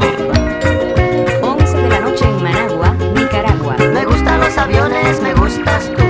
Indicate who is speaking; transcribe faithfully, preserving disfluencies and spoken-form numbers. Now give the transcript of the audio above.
Speaker 1: once de la noche en Managua, Nicaragua.
Speaker 2: Me gustan los aviones, me gustas tú.